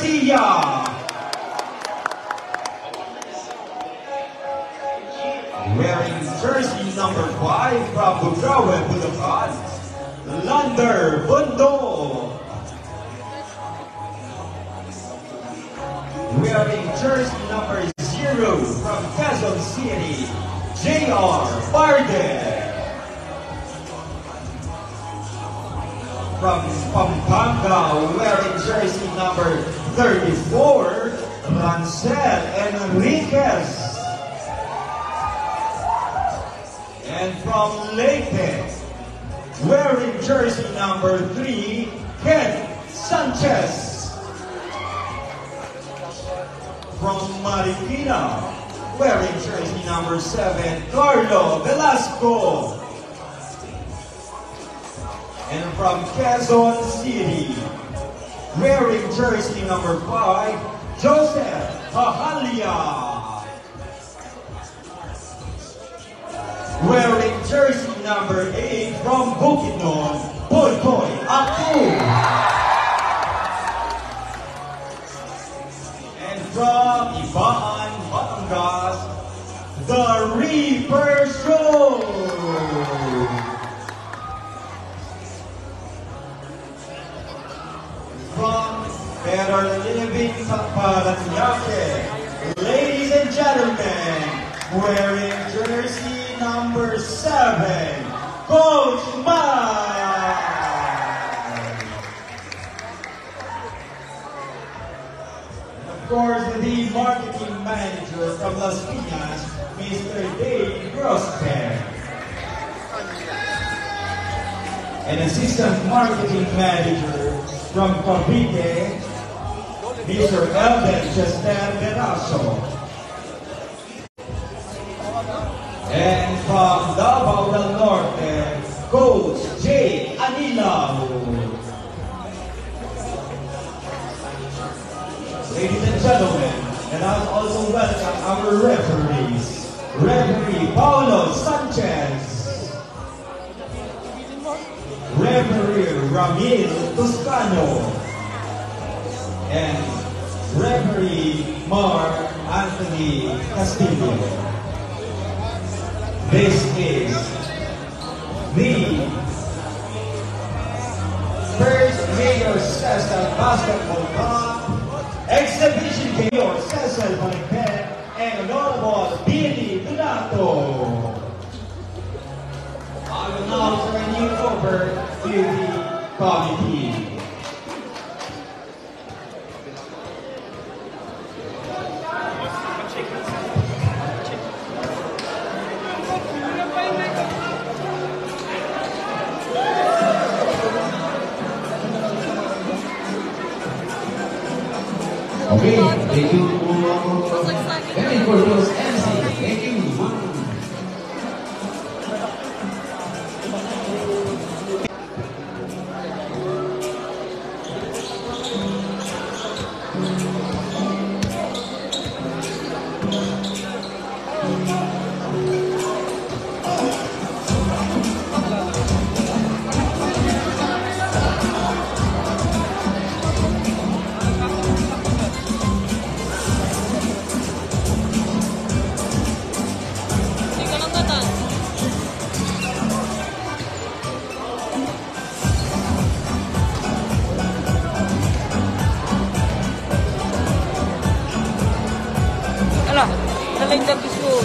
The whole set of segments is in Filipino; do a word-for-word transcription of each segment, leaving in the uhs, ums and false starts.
Garcia. Wearing jersey number five from Bukawi, Bulacan, Lander Bundo. Wearing jersey number zero from Quezon City, J R Barden. From Pampanga, wearing jersey number thirty-four, Rancel Enriquez. And from Leyte, wearing jersey number three, Ken Sanchez. From Marikina, wearing jersey number seven, Carlo Velasco. And from Quezon City, wearing jersey number five, Joseph Hahalia. Wearing jersey number eight from Bukidnon, Boy Boy Aku. And from Ibaan, Batangas, the Reaper Show. From Better Living Paranaque, ladies and gentlemen, wearing jersey number seven, Coach Mike. And of course, the marketing manager from Las Piñas, Mister Dave Grosbeck. And assistant marketing manager from Cavite, Mister Elden Chester Veraso. And from Davao del Norte, Coach Jay Anilao. Ladies and gentlemen, and I'll also welcome our referees. Referee Paulo Sanchez. Referee Ramil Toscano. And Referee Mark Anthony Castillo. This is the first Mayor Cecil Basketball Cup Exhibition Mayor Cecil Bonipen and Honorable Billy Donato. I will now turn you over to the committee. Okay, thank you for very for those M C. Thank you. Alah, saling dah bisu.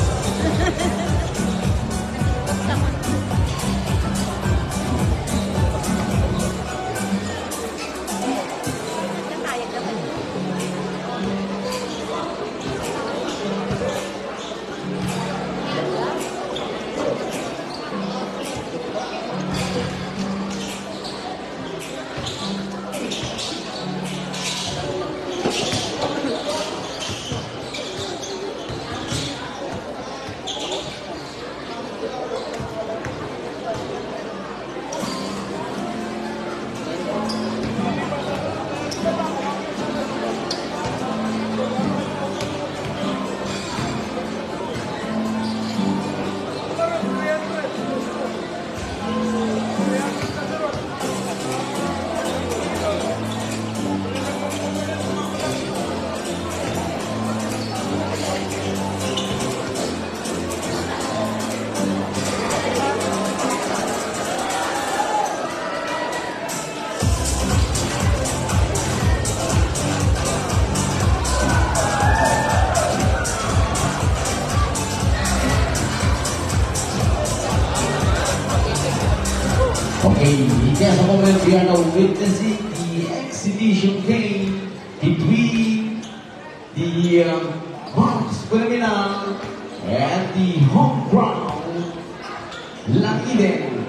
moment, we are now witnessing the exhibition game between the um, Marks Criminal and the home ground, Langiden.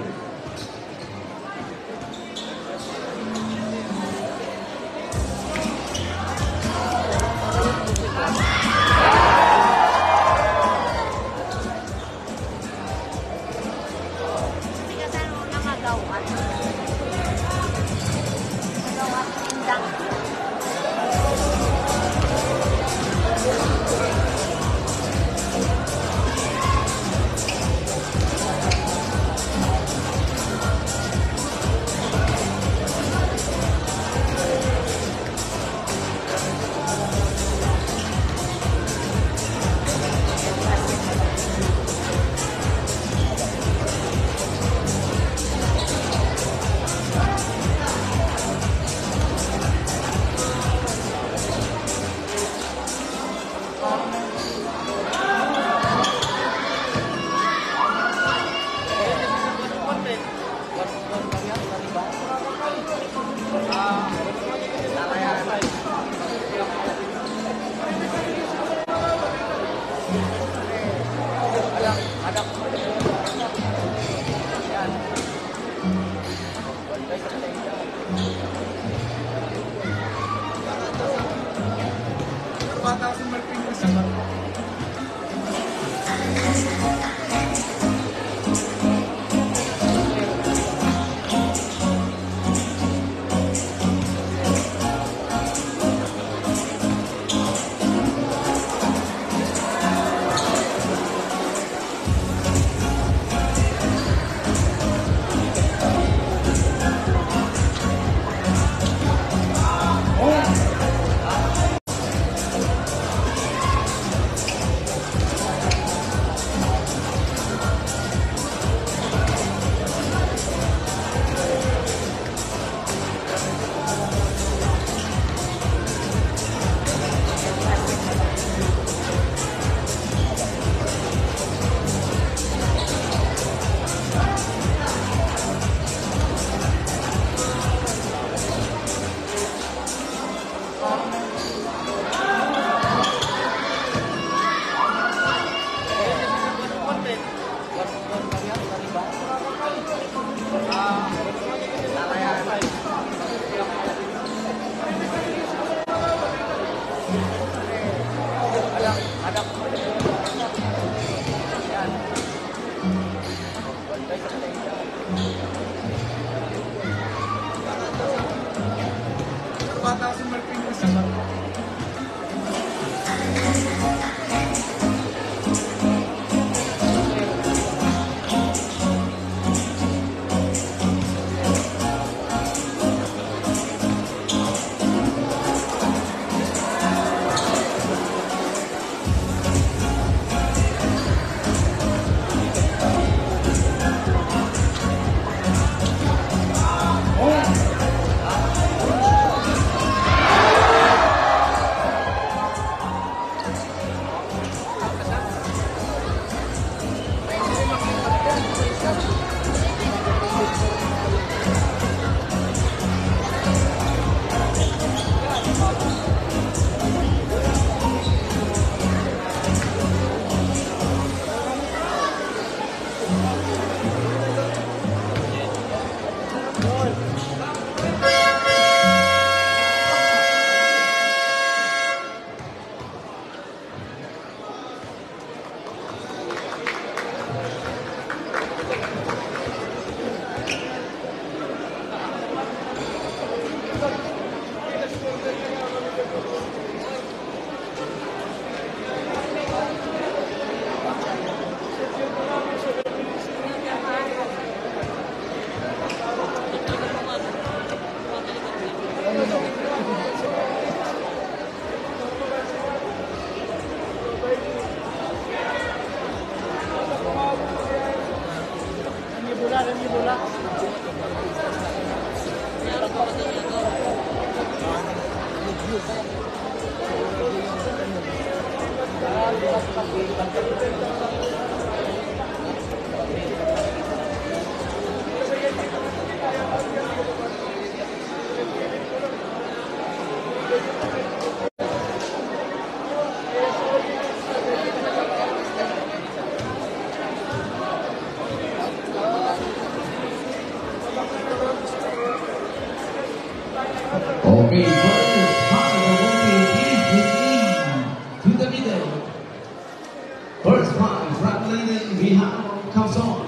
Okay, first part of the movie is to the middle. First part, Frank Linen behind comes on.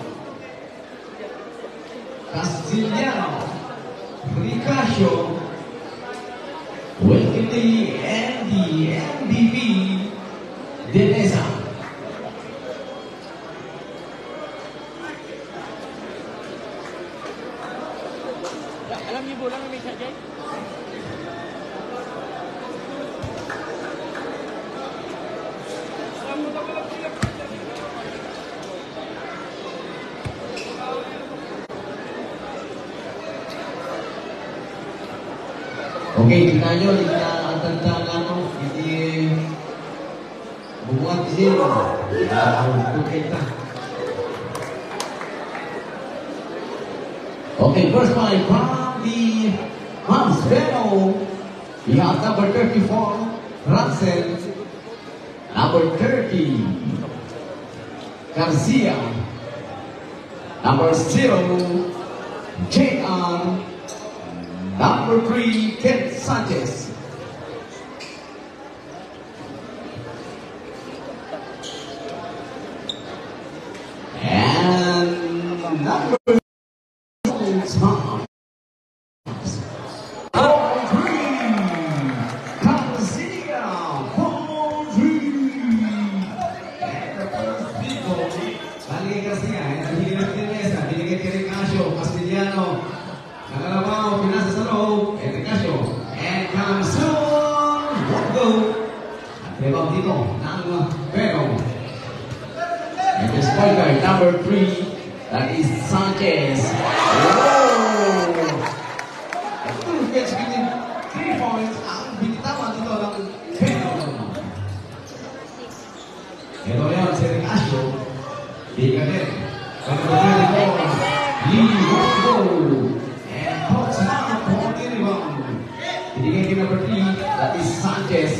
Castellano, Ricasio, Wilkie Lee, and the M V P, Denesa. Alam niyo bulang may siya dyan? Okay, tingnan nyo, hindi na ang tandaan ano, hindi bubuhat di sino. Kita. Okay, first line from the Mams Beno. We have number thirty-four, Ransen. Number thirty, Garcia. Number zero, J R. Number three, Ken Sanchez. And number two, Tom. Four, three, Garcia. Four, three. And the first big goal, Bali Garcia. And the Hilo Tinesa, binigay kay Ricasio, Castellano. Nagalabaw, pinasa sa loob, Ricasio. And comes soon, one goal. At rebound dito, ng Pero. And the point guard, number three, that is Sanchez. Oh! At two gets within three points, ang binitawan dito ng Pero. Ito yan, si Ricasio. Di ka din. Pero thirty-four, Lee Wongo. And Coach Mark for the rebound. Binigay kay number three, that is Sanchez.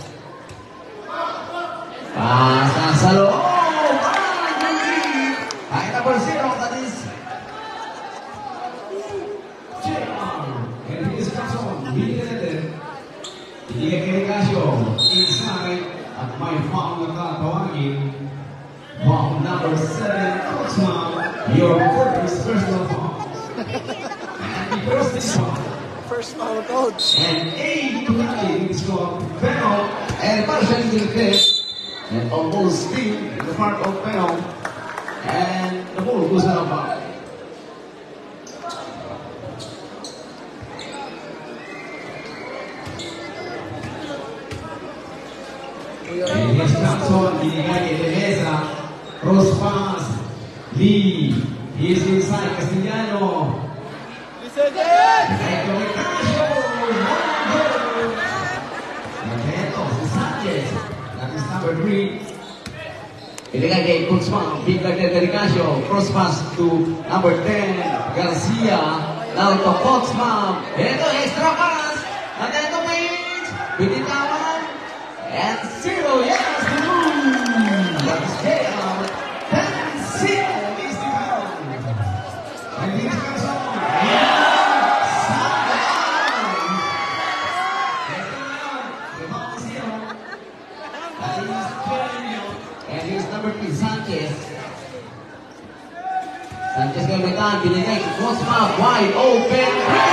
Pasa sa loob. Ay, number zero, that is J R. And his person, Binigay Binigay kay Ricasio. Inside, at may foul na tatawagin. Foul number seven, Coach Mark. Your first personal foul. And the first this one. First foul, coach. And eight to nine is from Peno. And partially to the fifth. And almost still in the part of Peno. And the ball goes out of bounds. And here's Johnson, binigay kay Teresa. Cross pass. Lee. He is inside. Castellano. Binigay kay Ricasio. One goal. And ito, si Sanchez. That is number three. Binigay kay Kutzman. Big guard kay Ricasio. Cross pass to number ten. Garcia. Now to Kutzman. Ito, extra pass. And ito, Page. Binitawan. And zero, yes, the move. That is J R. ten zero is the count. And here comes on. And Sanchez. The ball is zero. That is Peña. And here's number three, Sanchez. Sanchez gamitan, binigay kay Cosma, wide open.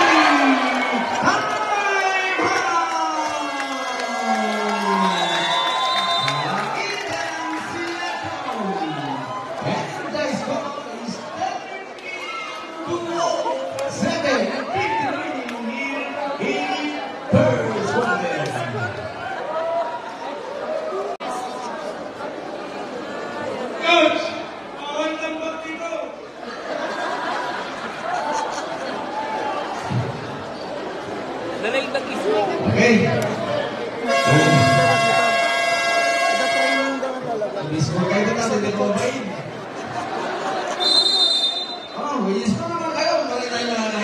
Okay. Mismo kayo na natin din mo ba yun? Oh, yes pa naman kayo. Balik tayo na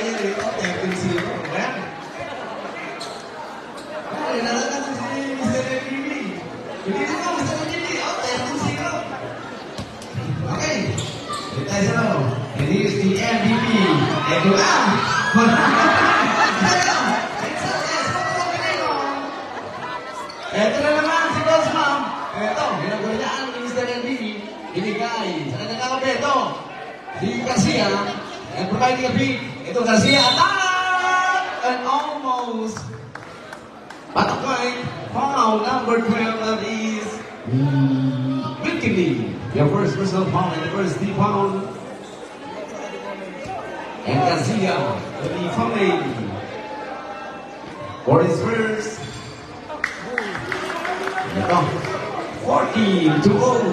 Hindi ko mo, gusto ko hindi. Oh, tayo two zero. Okay. Dito tayo sa laro. And here's the M V P. Edo Am. Ito na naman si Coach Ma'am. Ito, ginagawa ni Mister M V P. Binigay sa kanyang kakabeto. Si Garcia. And providing a beat. Ito Garcia. Attack! And almost. Patakay. Foul number twelve. That is Wilkini. Your first personal foul and the first deep foul. And Garcia will be fouling for his first. Ito. fourteen to oh.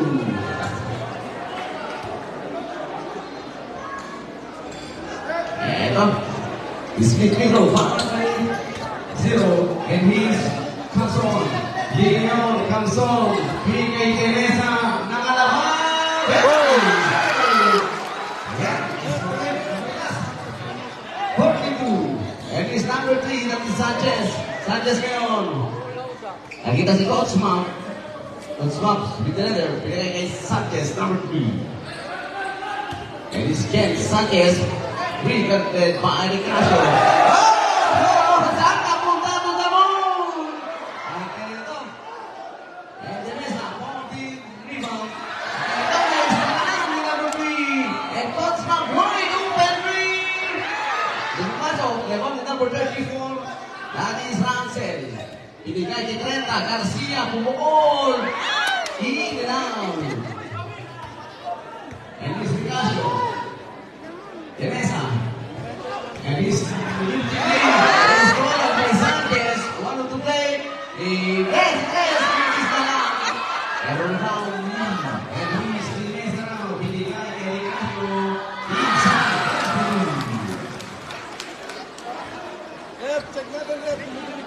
Ito. Split middle. five zero. And he's comes on. Leon comes on. Bigay Teresa. Nakalaban. forty-two. And he's number three. That is Sanchez. Sanchez ngayon. Nakita si Coach Ma'am. Coach Ma'am, binigay binigay kay Sanchez, number three. And this Ken Sanchez, rejected by Eric Casio. Oh! Saan ka punta? Punta mo! Okay, ito. And the Mesa, fourteen rebound. Ito, next naman ni number three. And Coach Ma'am, wide open three. Dumaso, level ni number thirty-four. That is Rancel. Ibigay kay Trenta, Garcia, pumukol. In and out. And this Casio. Teresa. And this is scored by Sanchez. One to play. Yes, yes, is the line. Ever found me. And he's Teresa now. Ibigay kay Casio. Inside. Rep, check natin, Rep.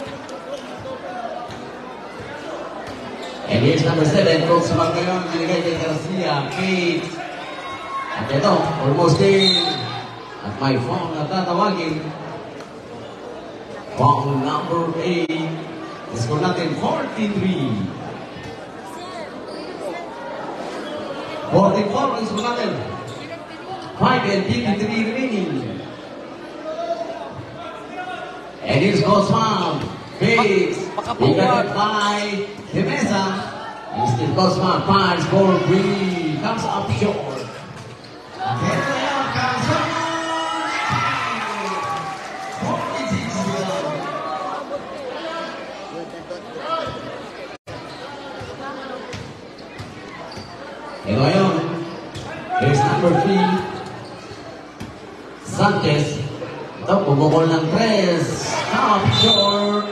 And here's number seven, Coach Magayon, binigay kay Garcia, Kate. At ito, almost in. At may foul na tatawagin. Foul number eight. Score natin, forty-three. forty-four, score natin. five and fifty-three remaining. And here's Coach Ma'am. Bates. We got it by Demesa. And still Cosma finds for three. Comes up short. And there comes on. forty-six. E ngayon, here's number three. Sanchez. Ito, bumukol ng tres. Up short.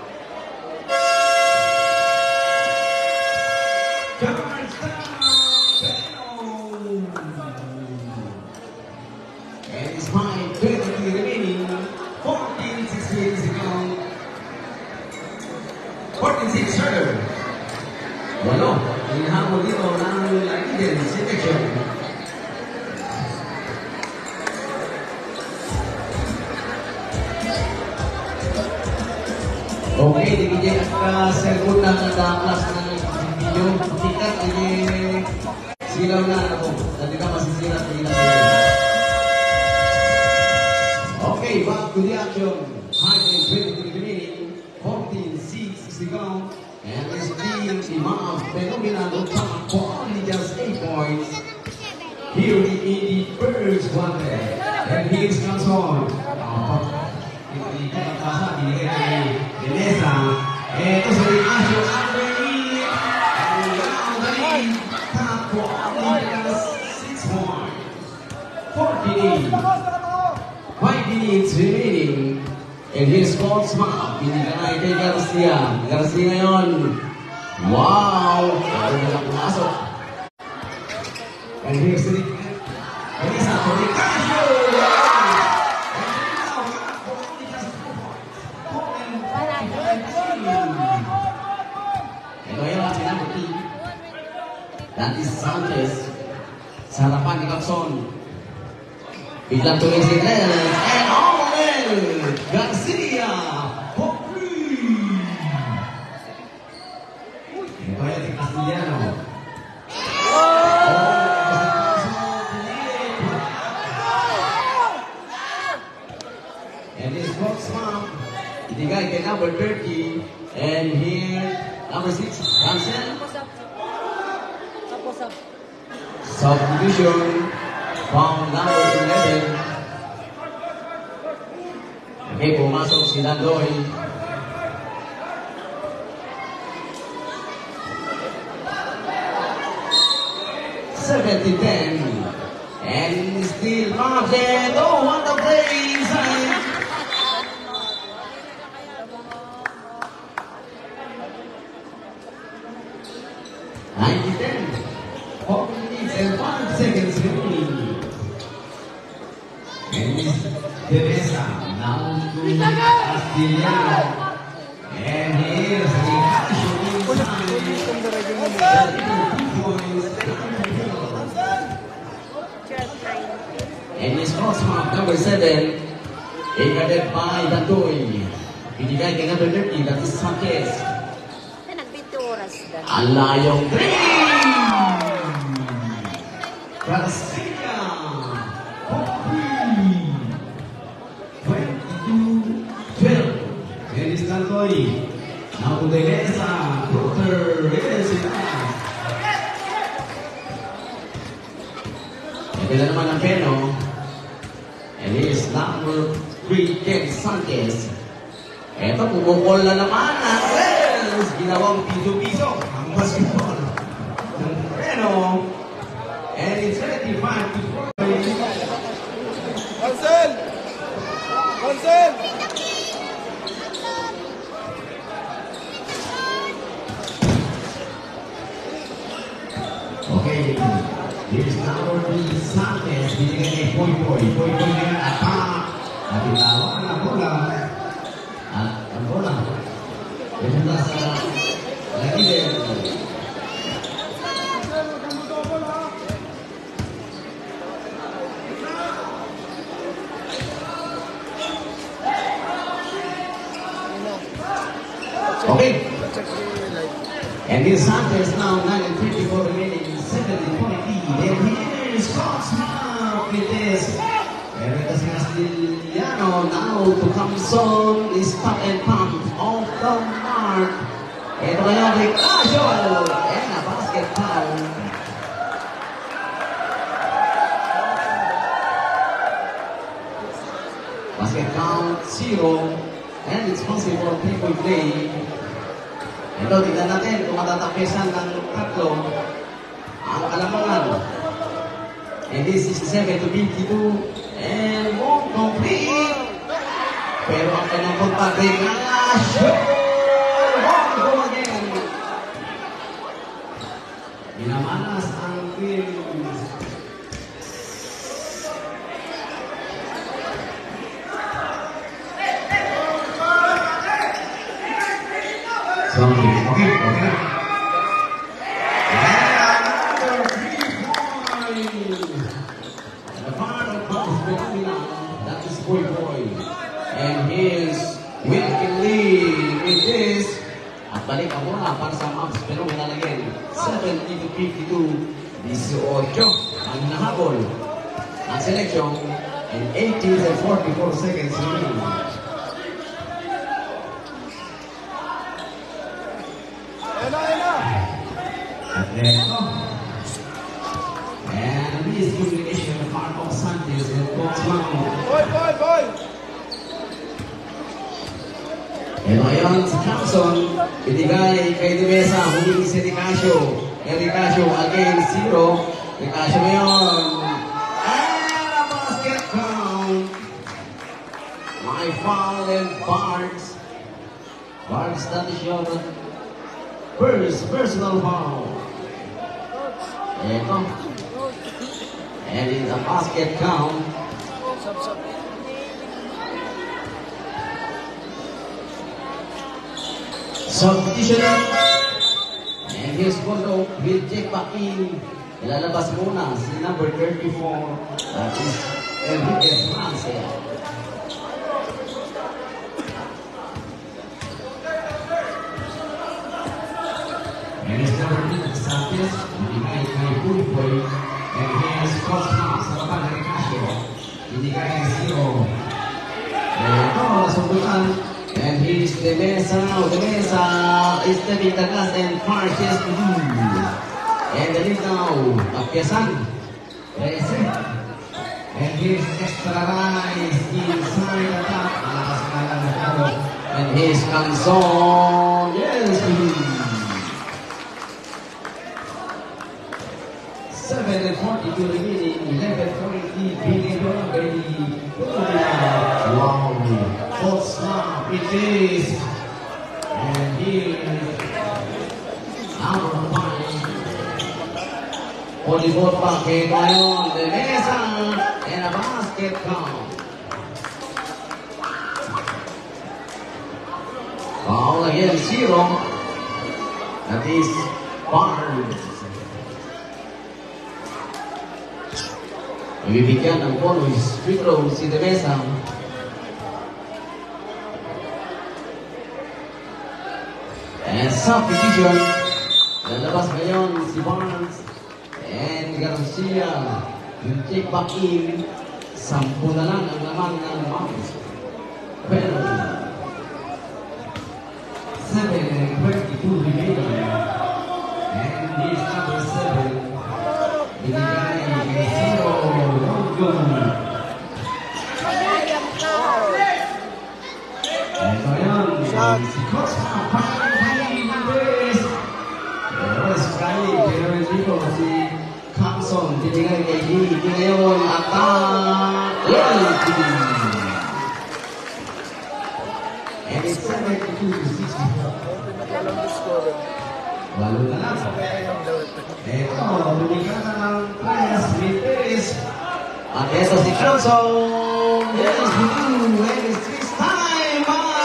And it's five twenty remaining. fourteen sixteen to go. fourteen six serve. Walo. Hinahabol dito ng Eden si Techo. Okay, dibigyan at cellphone ng class ng video. Kita, ini silaw na ako. Dati ka masisira sa ilang okay, back to the action. five and twenty-three remaining. fourteen six to go. And this team, Imam Phenomenal top for only just eight points. Here in the first one. And here comes on. Hindi ka nakasa, hindi ka kay Denesa. Ito sa Ignacio Andrei. Andrei, top for only just six points. forty-eight. five minutes remaining. And here's Coach Ma'am. Binigay kay Garcia. Garcia ngayon. Wow! Baru na lang pumasok. And here's the Denesa for the Casio. Ito yung ang sinabuti. That is Sanchez. Sa harapan ni Capson. Biglang tuloy si Tres. And Owen Garcia. For free. Ito yung Castillano. And this box mom, the guy get number thirty, and here number six, Hansen. Subdivision from number eleven. Okay, pumasok si Landoy. seventy ten. And still Marvin. Oh, what a play inside. ninety ten. four minutes and five seconds remaining. And Miss Teresa now to Castillano. And here's the shooting inside. And Miss Crossmark number seven. Guarded by Dandoy. Binigay kay number thirty, that is Sanchez. Alayong green! Garcia! twenty-two twelve. Dennis Dandoy. Now to the mesa. Brother Reyes in that. Ito na naman ang Peno. And here's number three, Ken Sanchez. Ito, pumukol na naman ang Wells. Ginawang piso-piso ang basketball ng Peno. And it's thirty-five to forty. Cancel! Cancel! Okay. Here's number three, Sanchez. Binigay kay Boy Boy. Boy Boy ngayon attack. At ilawan ang bola. At ang bola. Pumunta sa Lagilin. Okay. And this Sanchez now nine and fifty-four remaining. seventy point lead. And here's Coxmark with this. Eric Castillano now to Thompson is top and pump off the mark. Ito kaya Ricasio. And a basket foul. Basket count zero. And it's possible for three-point play. Ito, tignan natin kung matatapisan ng tatlo ang kalamangan. And this is seven to fifty-two. And won't complete. Pero ang kanyang pagpatay na shoot! Won't go again. Minamanas ang Wills. Sorry. Okay, okay na. That is Boy Boy. And here's Wilkin Lee with this. At balik ang bola para sa Maps. Pero malalagyan. seventy to fifty-two. eighteen ang nahabol. Ang selection. And eighteen and forty-four seconds remaining. Ena, ena! At ito. And this communication of Marco Sanchez and Coxmark. Boy, boy, boy! And ngayon si Thompson, binigay kay Dimesa, humingi si Ricasio. And Ricasio against zero. Ricasio ngayon. And a basket count. My foul and Barnes. Barnes that is your first personal foul. Ito. And in the basket count. Sub, sub. Substitution. And here's Bondo will check back in. Ilalabas muna si number thirty-four. That is Enriquez Francia. And his number eight, Sanchez, binigay kay Pulpoy. And here's Coach Max, sa laban ng Casio. Binigay kay Zero. Ito, nasundukan. And here's De Mesa. De Mesa is stepping the gas and Parches. And the lead now, Tapyasan. And here's extra rise inside the top. Alakas na lang na talo. And here's Canzon. Yes. seven and forty-two remaining. eleven forty-three. Billy Berry. Wow. Full snap. It is. And here number five. For the ball back. Kay Mayon. De Mesa. And a basket count. Foul again, zero. That is Barnes. Bibigyan ng bonus free throw si De Mesa. And substitution. Lalabas ngayon si Barnes and Garcia. Yung check back in. Sampu na lang ang laman ng Barnes. Pero seven and twenty-two remaining. And this number seven. Binigay kay Zero. Go. And ngayon, si Coach Papakilis. Pero si Kali, pero dito si Capson. Binigay kay Lee. Ngayon, attack. And it's seventy-two to sixty-four. Lalo na lang. Ito, bumigyan na ng press, mid-press. At ito si Johnson. Yes, we do. And it's this time.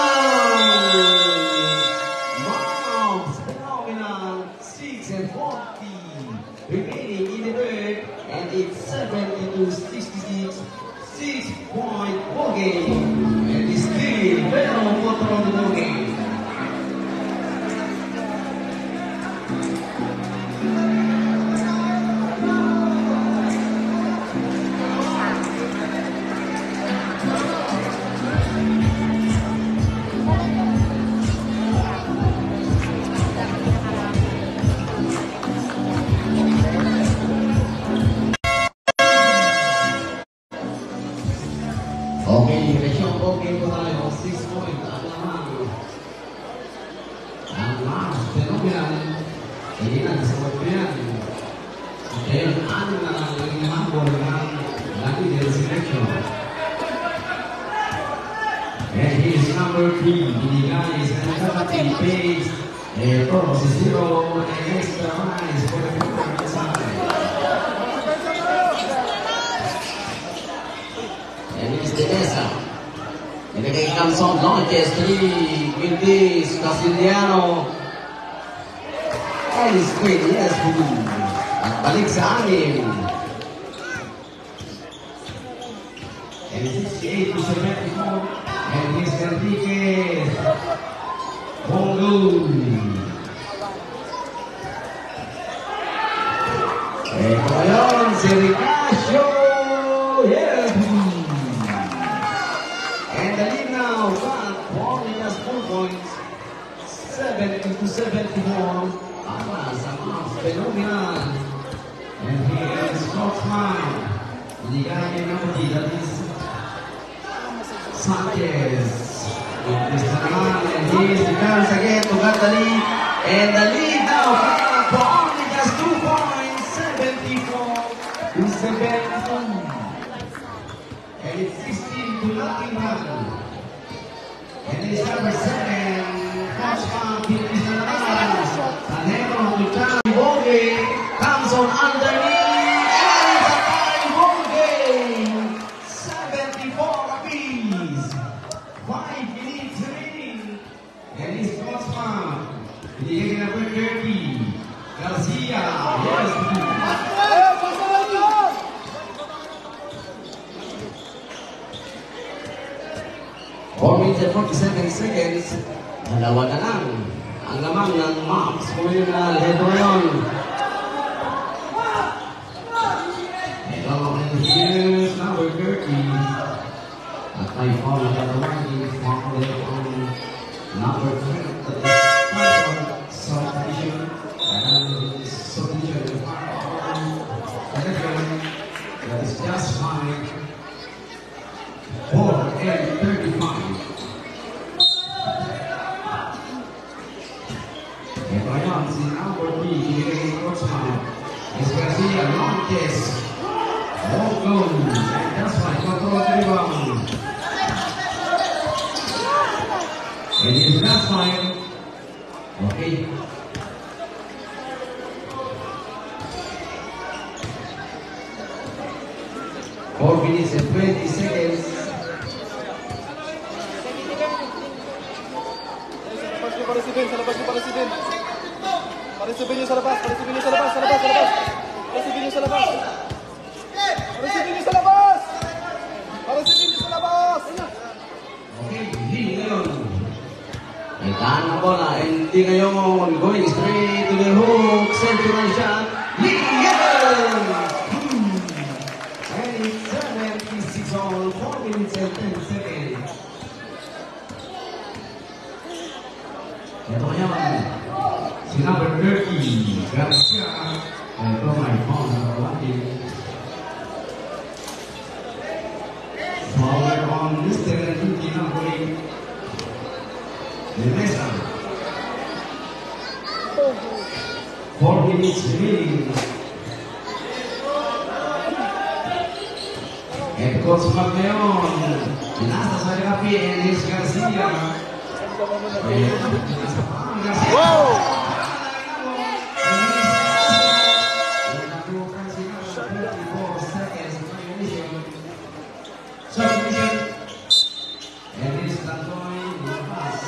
Mobs, phenomenal. six and forty. Remaining in the third. And it's seventy-two sixty-six. Six-point ball game. And it's still better water on the ball game. Okay, reaksyon okay po tayo. six point ang naman. Ang Mars, phenomenal. Hindi na nasagot ko yan. Dahil ano na lang ang mahal ng lagi din si reaksyon. And here's number three. Binigay sa nagkakating page. Ito, si Zero. And extra rise for the football side. And it's De Mesa. Binigay Canzon, launches, three, Quintis, Castiliano. And it's great, yes, at balik sa amin. And it's sixty-eight to seventy-four. And here's Enriquez. Bongo. Ito ngayon, si Ricasio. Yes. And the lead now, but only has four points. seventy to seventy-four. Para sa Mavs, phenomenal. And here is Scotsman. Binigay niya ng pati, that is Sanchez. It is the man, and he is the chance again to get the lead. And the lead now, for only just two points, seventy-four to seventy-two. And it's sixteen to nothing run. And it's number seven, Coachman, Pintis na naman. Sanhero, Luchang, Boge, comes on underneath, and it's a tie ball game. seventy-four apiece. Five minutes remaining. And it's Coachman. Binigay number thirty, Garcia. Yes, four minutes and forty-seven seconds. Dalawa na lang ang lamang ng Moms Communal. Ito ngayon. Ito ang here's number thirty. At may phone na katawag is makulit ang number three. That is part of subdivision. And subdivision that is just fine. four and thirty-five. Ito yan, si number three, binigay ni Coach Mao. Is Garcia, long kiss. Long goal. And that's fine. Control the rebound. And it's just fine. Okay. Four minutes and twenty seconds. Parisipin, sa labas yung parisipin. Parisipin nyo sa labas, parisipin nyo sa labas, sa labas, sa labas. Parisipin nyo sa labas. Parisipin nyo sa labas! Parisipin nyo sa labas! Okay, hindi ngayon. May tahan ng bola, hindi ngayon. Going straight to the hook. Central shot. Yes! And it's seventy-six all, four minutes and ten seconds. Ito ngayon, si number thirty, Garcia. Ito may phone number one. Forward on Mister Enrique Napoli. The Mesa. Four minutes remaining. Head coach Magleon. Pinasa sa Rafi Elis Garcia. Wow! Submission. And this is Tantoy Bukas.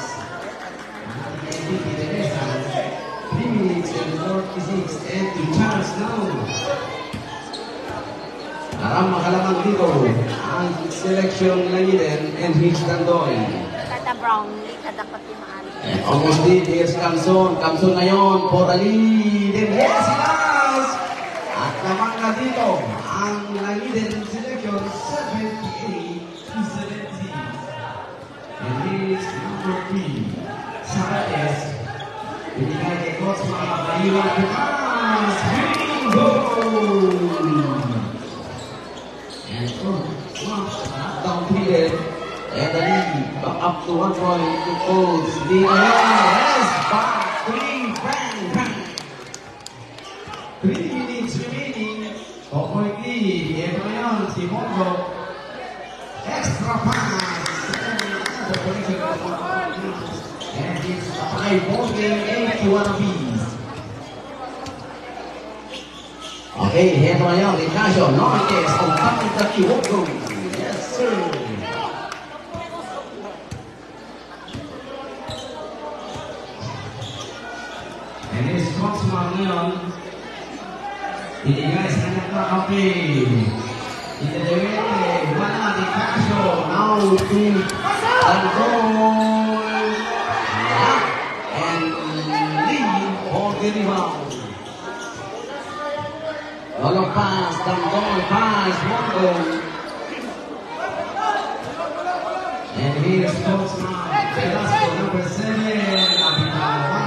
Three minutes and forty-six and two chance now. Parang makalamang dito ang selection ng Eden and his Tantoy. Kada Brown, kada pati maali. And almost did, here's Kamson. Kamson ngayon for the lead. And yes, he does! At naman na dito ang Eden selection seventy-eight to seventy. And here's number three, Saraes. Binigay kay Coach mga Mahiwa Bukas. Winning goal! And oh, not down period. And the lead back up to one point to Coach D. Yes, back three, bang, bang. Three minutes remaining. four point lead. Ito ngayon, si Mongo. Extra pass. And the connection of and it's a five ball game, eighty-one apiece. Okay, ito ngayon, Ignacio Nortes on top of the Kiwoko. Yes, sir. And this Coachman ngayon, binigay sa nagkakape. Inedewete, wala ni Casio. Now to Tantoy. And lead for the rebound. Walang pass, Tantoy, pass, Mongo. And here's Coachman, Velasco, number seven, Abitawa.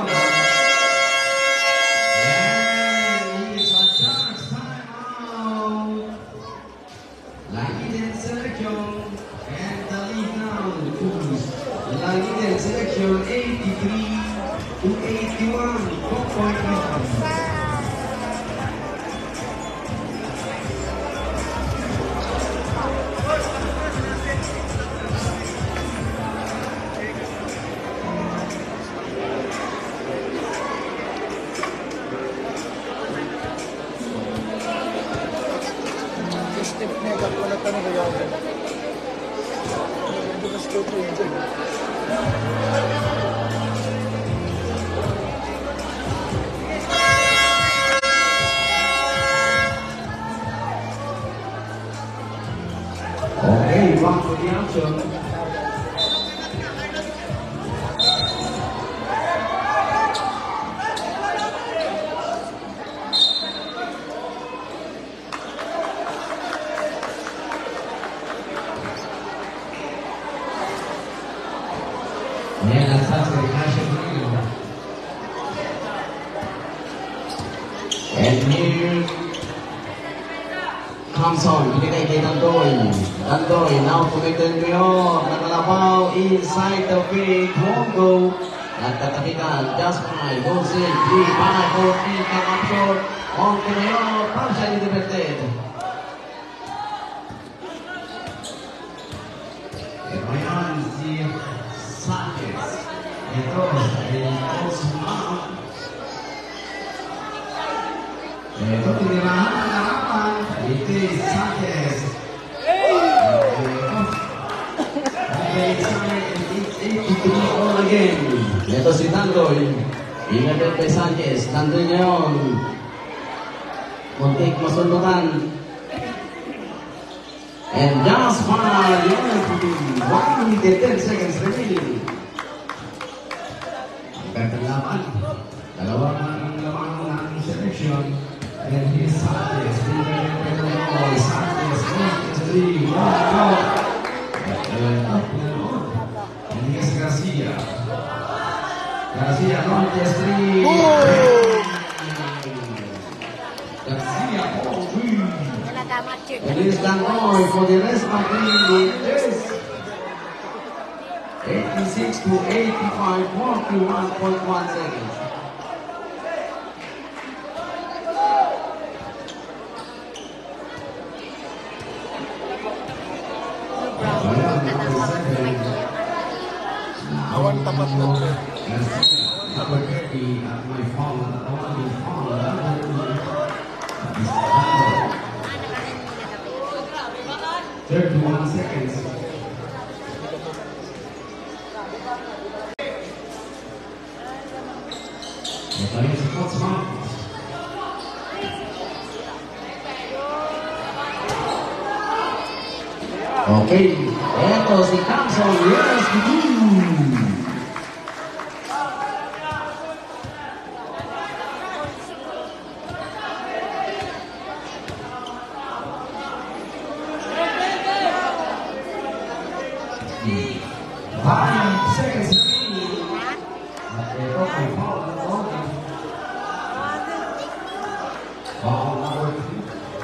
Selection eighty-three to eighty-one, four point one. Step na yung kapalat ka na kaya. Hindi ka step na yun. Okay, one for the action. And here comes on, binigay kay Dandoy. Dandoy, now committed Mayor, nakalabaw inside the big Hongo. Nagtatapikan, just five, goes in, three, five, four, three, come up short. On to Mayor, partially deflected. And ngayon si Sanchez. Ito, ay Osman. Ito, tinirahan ang harapan. It is Sanchez. All again. Ito si Tandoy. Inagad kay Sanchez. Tandoy ngayon. Muntik masundukan. And just five, one minute, ten seconds remaining. Ang gandang laban. Dalawang laban ng ating selection. And here's Sanchez. Sanchez, one, three, one, go. And up and on. And here's Garcia. Garcia, launches three. Garcia, all three. And it's Dandoy for the rest of the game. eighty-six to eighty-five, forty-one point one seconds. Awan tapat na. Number thirty at my phone, only phone. thirty-one seconds. Ito yung support smart. Okay, ito si Thompson. Yes, woo! Five seconds remaining. Ito ay foul na foul. Foul number two.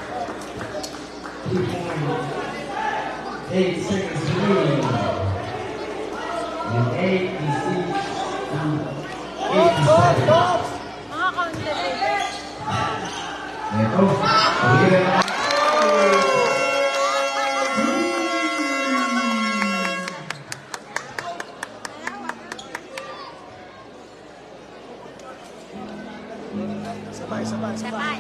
three point eight seconds remaining. And eighty-six to eighty-seven. Ito. Pagkira na. Sabay, sabay, sabay.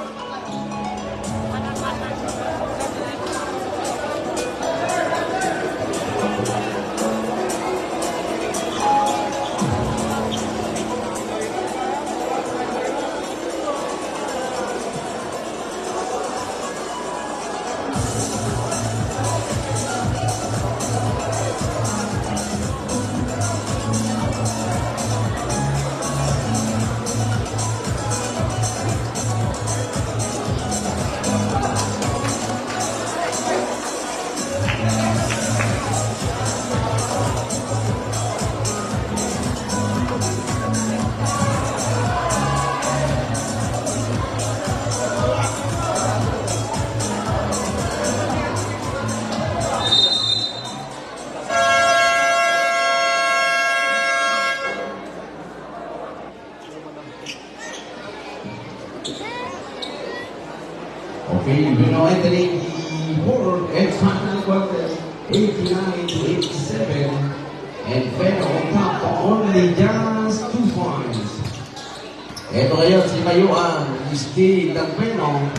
Okay, we now entering the fourth and final quarter, eighty-nine to eighty-seven, and Fed on top for only just two points. Ito ngayon si Mayuan, Steve Dampeno.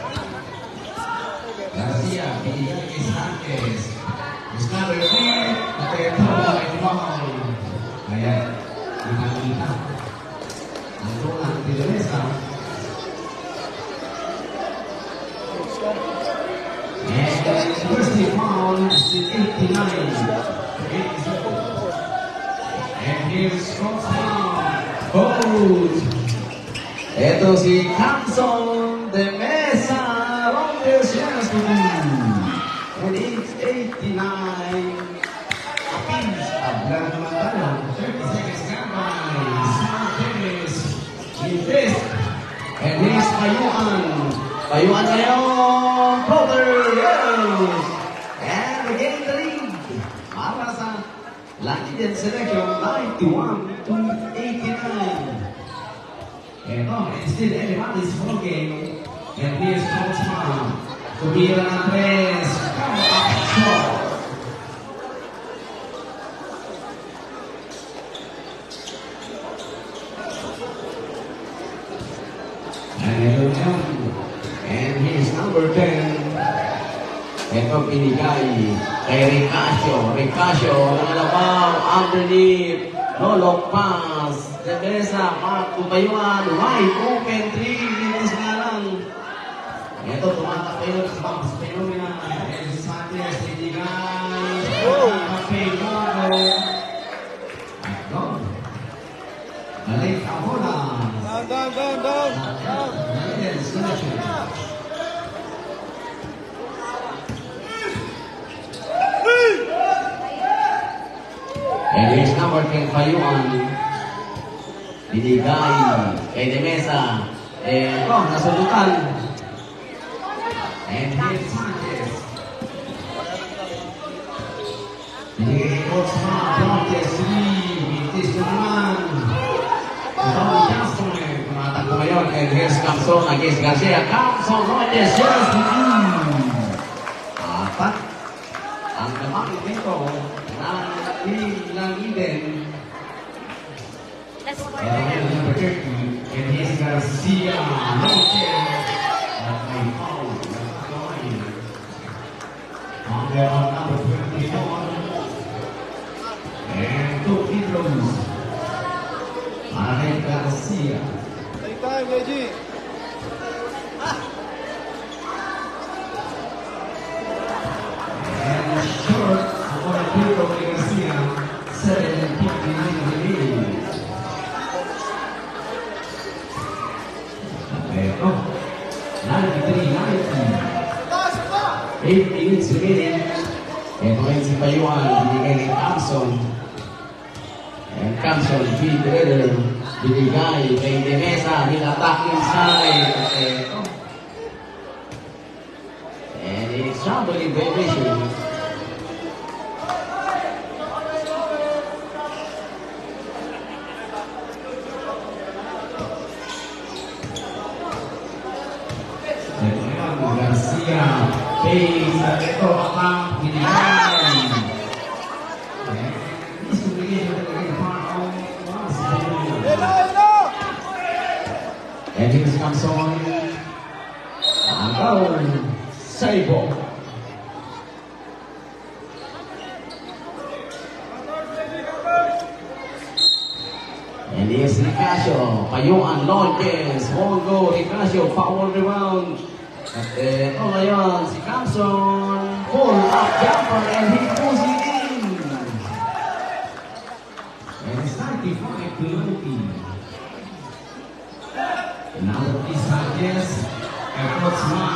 Garcia, binigay kay Sanchez. Discover three, at ito ay foul. Kaya, pinakita. Ito ang Tideresa. And first he found is eighty-nine. And here's Scott Boat. Ito si Thompson de Mesa. Rounders yes to do. And it's eighty-nine. Pins hablan naman tayo. thirty seconds gone by. Smart tennis in this. And here's my Payuan. Payuan ngayon, Brother, yes! And again, the lead. Para sa Lakitan selection, ninety-one to eighty-nine. Ito, it's still everybody's ball game. And here's Coach Mom. Tumira ng tres. Come up short. And and here's number ten. Ito pinigay kay Ricasio. Ricasio, nangalabaw, underneath. Lolo pass. Debesa, Mark Payuan. Wide open three. Linis nga lang. Ito, tumatak kayo sa box. Phenomena. And Sanchez, pinigay. Payuan. Ito. Balik ang bola. Down, down, down, down. Down. And here's number ten, Payuan. Binigay kay Demesa. Eh, oh, nasundutan. And here's Sanchez. Binigay kay Coach Ma. Brontes, three. Bintis naman. Don Johnson. Tumatak ko ngayon. And here's Camson against Garcia. Camson, Rogers, yes. Apat. Ang gamit nito ng Lang Eden. That's for And number thirty, and he's Garcia. Lopez. At may foul. On there on number twenty-four. And two free throws. Para kay Garcia. Take time, Reggie. And short for the free throw kay Garcia. Seven and fifty-nine of the lead. Ito. ninety-three ninety. eight minutes remaining. Ito ngayon si Payuan. Binigay ni Thompson. And Thompson, feed the leader. Binigay kay Demesa. Hinatak inside. Ito. And it's trouble in vibration. Garcia, Pace, ito ang binigay. Gusto bigay mo talaga yung parang Hello, hello. and here's Camson. Ang goal, Saibo. And here's Ricasio, Payuan, Lodges, won't go, Ricasio, foul rebound. At ito ngayon, si Camson, pull up jumper, and he pulls it in. And it's ninety-five to ninety. And now the Sanchez, and Coach Mang,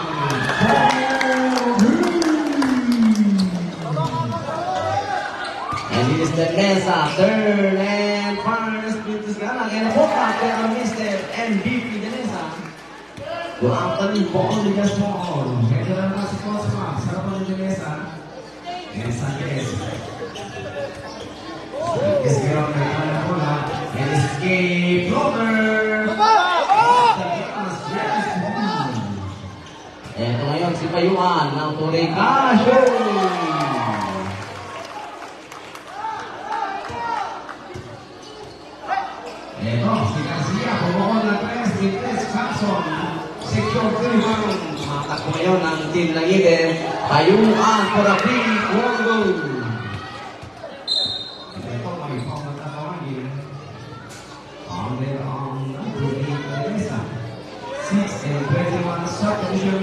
and here's the Mesa, third and first, Pintus Galang, and hook up there, Mister M V P the Mesa. Go after the ball to just ball. Head to the last cross mark. Sarap ng Mesa. And Sanchez. Sanchez meron na ito na bola. And escape. Floater. Ito ngayon si Payuan ng Tuloy Casio. Ito si Garcia. Pumukon na tres. Vintes Camson. Secure rebound. Matak ko ngayon ang team ng Eden. Payuan for a big one goal. Ito may foul na tatawagin. On there on number eight, Teresa. six and twenty-one subdivision.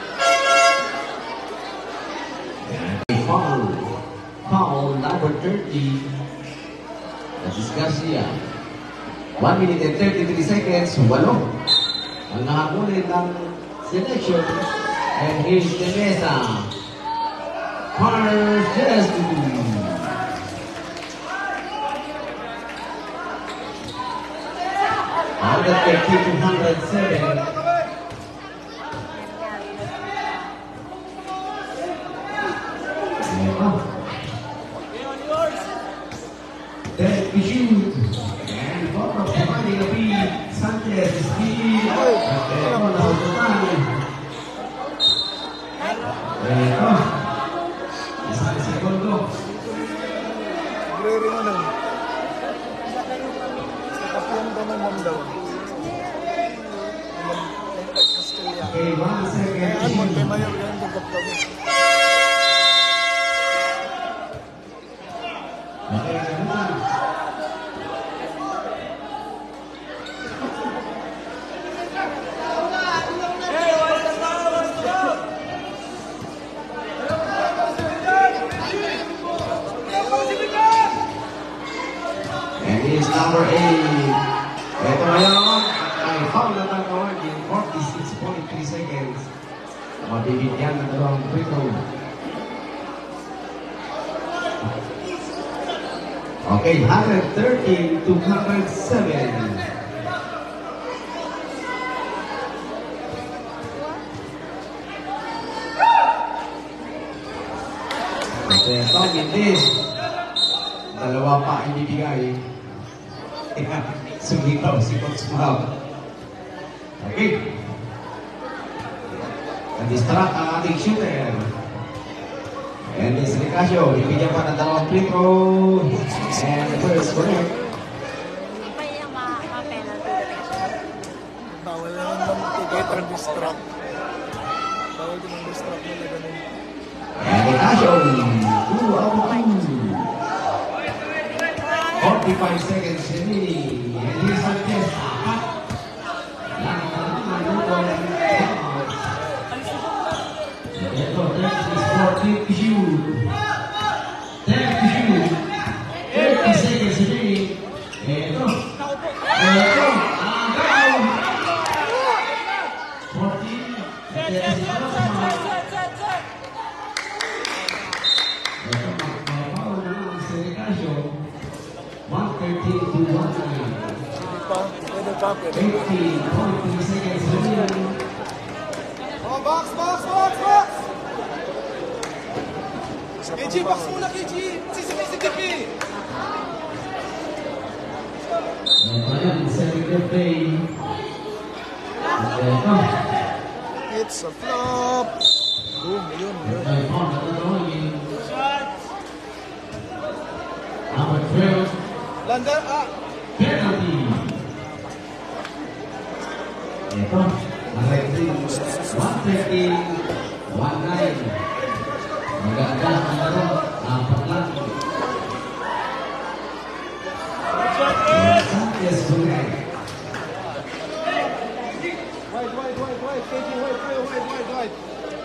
Foul. Foul number thirty. That is Garcia. one minute and thirty-three seconds. Walo. Ang nakakulit ng selection. And here's the Mesa. Carjes. one thirty to one oh seven. speed. Ito, naututan. Ito. Isang segundo. Greri mo lang. Kapyan ka naman daw. Okay, one second. Ayan, magpemayor yan kung kapag. Okay, ganda. And he's number eight. Ito ngayon, ay foul na tagawag in forty-six point three seconds. Mabibigyan ng dalawang free throw. Okay, one thirteen to one seven. Okay, ito, Mindis. Dalawa pa ibibigay. Sumitaw si Coach Mau. Okay. Na-distract ang ating shooter. And this Nicasio, ibigyan pa ng dalawang free throw. And the first correct. Hindi pa yung ma-penalty. Bawal naman lang mag-tigate ang distract. Bawal din ang distract nila ganun. And Nicasio, two out of two. forty-five seconds remaining. And here's Sanchez. Ito, that is for thirty shoot. thirty shoot. thirty seconds remaining. Ito. Ito. Agaw. fourteen. Ito, magpapaw na lang si Nicasio. one thirteen to one nine. Pwede pa, pwede pa, pwede pa. eighteen point three seconds remaining. Oh, box, box, box, box! K G, box muna, K G! Sisipin si T P! Ayan, second play. Ito. It's a flop! Boom, yun, yun. May foul na tatawagin. Number twelve. Lander, ah! Penalty. Ito. one thirteen, one nine. Maganda ang laro. Apat lang. Sanchez Bulay. Wide, wide, wide, wide. K G, wide, wide, wide, wide, wide.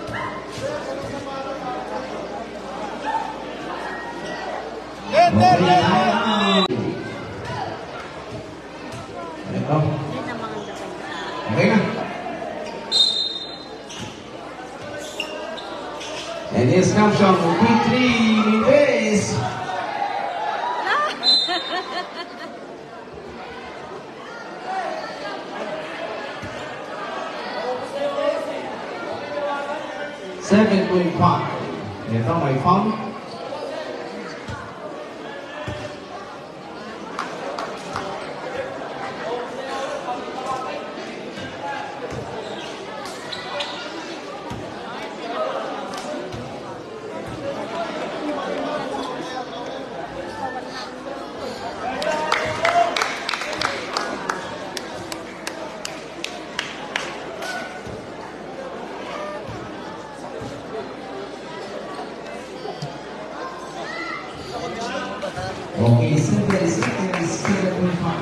Let, let, Okay, let! time. Ito. Hindi na mga dapat. Okay na. And this comes from P three Mindez. seven point five. Ito may foul. Okay, seven seconds, seven point five.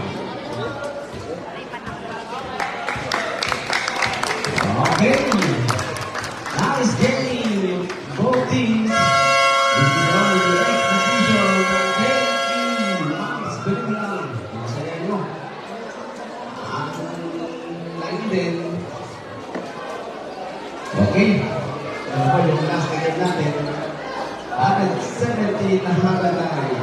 Okay. Nice game. Both teams. This is now the exhibition. Thank you. Max Bernal. Masaya nyo. Ang lain din. Okay. Ano ba yung last game natin? one seventy na halaga.